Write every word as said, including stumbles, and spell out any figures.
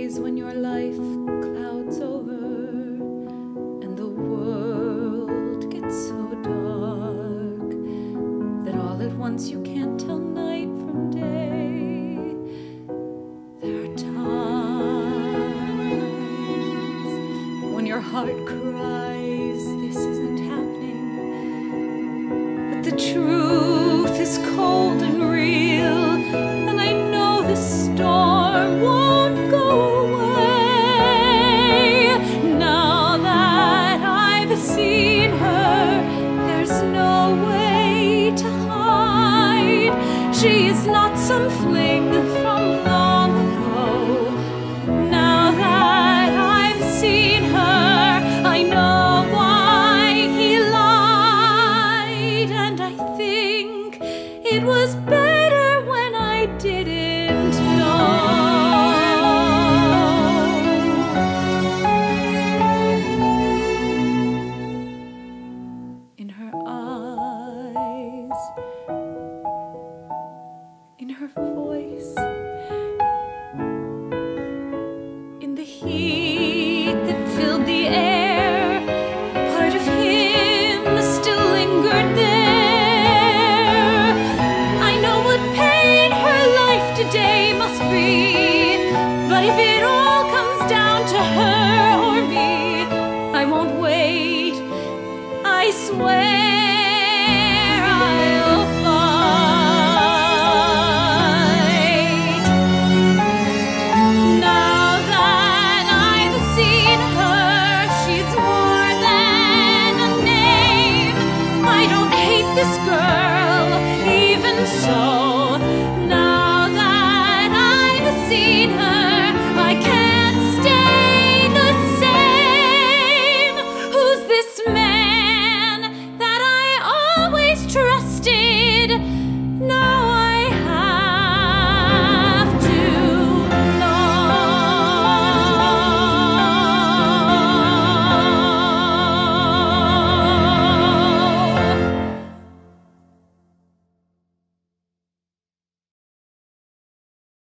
days when your life clouds over and the world gets so dark that all at once you can't tell night from day. There are times when your heart cries, this isn't happening, but the truth is cold and real, and I know the storm won't go away. Now that I've seen her, there's no way to hide. She is not some fling from long ago. Now that I've seen her, I know why he lied, and I think it was better when I didn't know. In her eyes, in her voice, in the heat that filled the air, part of him still lingered there. I know what pain her life today must be, but if it all comes down to her or me, I won't wait, I swear.